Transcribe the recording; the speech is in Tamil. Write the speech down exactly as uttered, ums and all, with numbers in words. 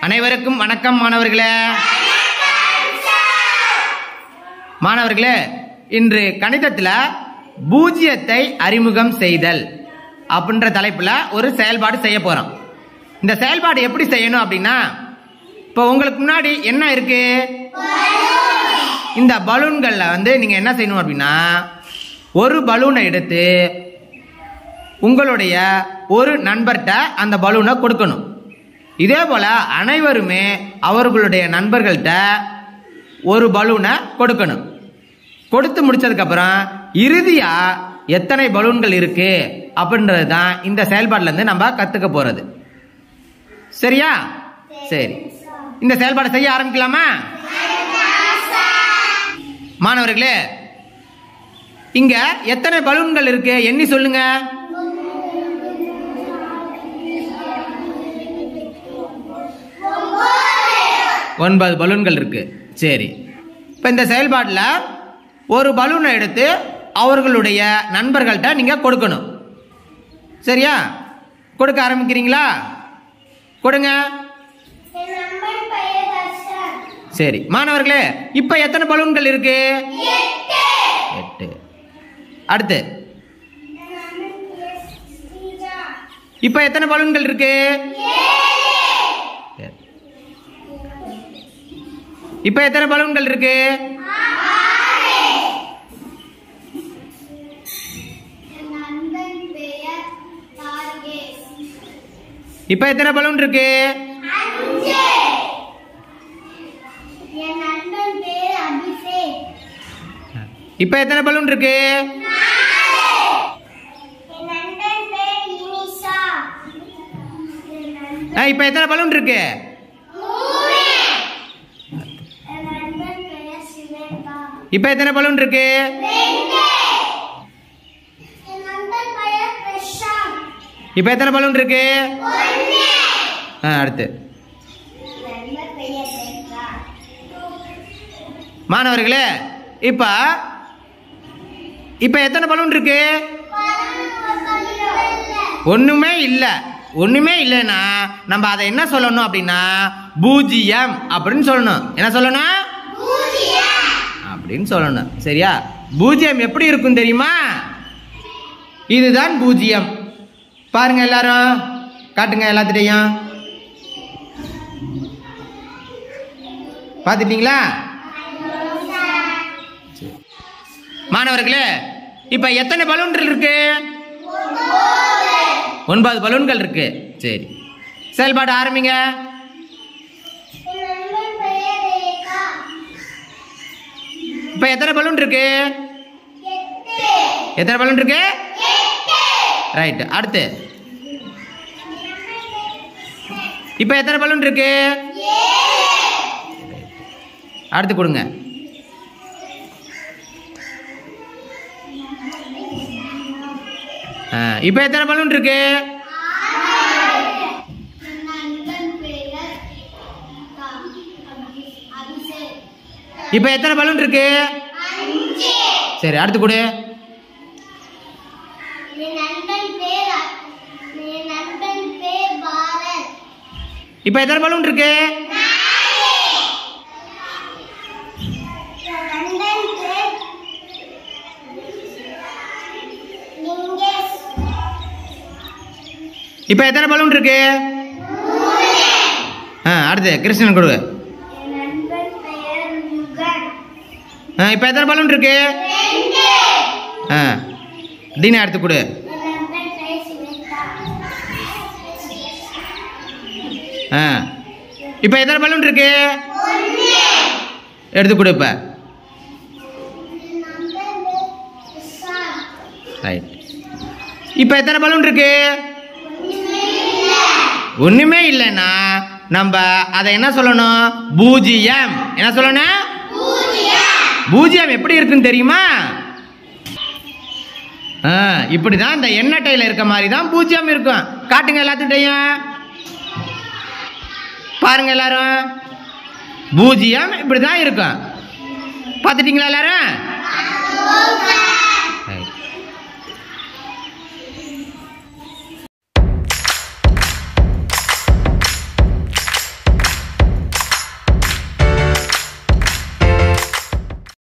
அனைவருக்கும் வணக்கம் மாணவர்களே. மாணவர்களே, இன்று கணிதத்தில் பூஜ்ஜியத்தை அறிமுகம் செய்தல் அப்படின்ற தலைப்புல ஒரு செயல்பாடு செய்ய போறோம். இந்த செயல்பாடு எப்படி செய்யணும் அப்படின்னா, இப்போ உங்களுக்கு முன்னாடி என்ன இருக்கு, இந்த பலூன்கள்ல வந்து நீங்க என்ன செய்யணும் அப்படின்னா, ஒரு பலூனை எடுத்து உங்களுடைய ஒரு நண்பர்கிட்ட அந்த பலூனை கொடுக்கணும். இதே போல அனைவருமே அவர்களுடைய நண்பர்கள்ட்ட ஒரு பலூனை கொடுக்கணும். கொடுத்து முடிச்சதுக்கு அப்புறம் இறுதியா எத்தனை பலூன்கள் இருக்கு அப்படின்றது தான் இந்த செயல்பாடுல இருந்து நம்ம கத்துக்க போறது. சரியா? சரி, இந்த செயல்பாடை செய்ய ஆரம்பிக்கலாமா? மாணவர்களே, இங்க எத்தனை பலூன்கள் இருக்கு எண்ணி சொல்லுங்க. ஒன்பது பலூன்கள் இருக்கு. சரி, இப்ப இந்த செயல்பாட்டில் ஒரு பலூனை எடுத்து அவர்களுடைய நண்பர்கள்ட்ட நீங்க கொடுக்கணும். சரியா? கொடுக்க ஆரம்பிக்கிறீங்களா? கொடுங்க. சரி மாணவர்களே, இப்ப எத்தனை பலூன்கள் இருக்கு? எட்டு. அடுத்து இப்ப எத்தனை பலூன்கள் இருக்கு? இப்ப எத்தனை பலூன்கள் இருக்கு? இப்ப எத்தனை பலூன் இருக்கு? இப்ப எத்தனை பலூன் இருக்கு? இப்ப எத்தனை பலூன் இருக்கு? இப்ப எத்தனை பலூன் இருக்கு? இப்ப எத்தனை பலூன் இருக்கு? அடுத்து மாணவர்களே, இப்ப இப்ப எத்தனை பலூன் இருக்கு? ஒண்ணுமே இல்ல. ஒண்ணுமே இல்லைன்னா நம்ம அதை என்ன சொல்லணும் அப்படின்னா, பூஜ்ஜியம் அப்படின்னு சொல்லணும். என்ன சொல்லணும்? அப்படின்னு சொல்லணும். சரியா? பூஜ்ஜியம் எப்படி இருக்கும் தெரியுமா? இதுதான் பூஜ்ஜியம். பாருங்க, எல்லாரும் காட்டுங்க. எல்லாத்திட்டையும் பார்த்துட்டீங்களா? மாணவர்களே, இப்ப எத்தனை பலூன்கள் இருக்கு? ஒன்பது பலூன்கள் இருக்கு. சரி, செயல்பாடு ஆரம்பிங்க. இப்ப எத்தனை பலூன் இருக்கு? எத்தனை பலூன் இருக்கு? ரைட். அடுத்து இப்ப எத்தனை பலூன் இருக்கு? அடுத்து கொடுங்க. இப்ப எத்தனை பலூன் இருக்கு? இப்ப எத்தனை பலூன் இருக்கு? சரி, அடுத்து கொடு. இப்ப எத்தனை பலூன் இருக்கு? இப்ப எத்தனை பலூன் இருக்கு? அடுத்து கிருஷ்ணன் கொடு. இப்ப எத்தனை பலூன் இருக்கு? டீனா எடுத்து கொடு. இப்ப எத்தனை பலூன் இருக்கு? எடுத்து கொடு. இப்ப ரைட். இப்ப எத்தனை பலூன் இருக்கு? ஒண்ணுமே இல்லைன்னா நம்ம அதை என்ன சொல்லணும்? பூஜ்ஜியம். என்ன சொல்லணும்? பூஜ்ஜியம் எப்படி இருக்குன்னு தெரியுமா? இப்படிதான் இந்த எண்ணட்டையில இருக்க மாதிரி தான் பூஜ்ஜியம் இருக்கும். காட்டுங்க எல்லாத்துட்டையும். பாருங்க எல்லாரும், பூஜ்ஜியம் இப்படிதான் இருக்கும். பார்த்துட்டீங்களா எல்லாரும்?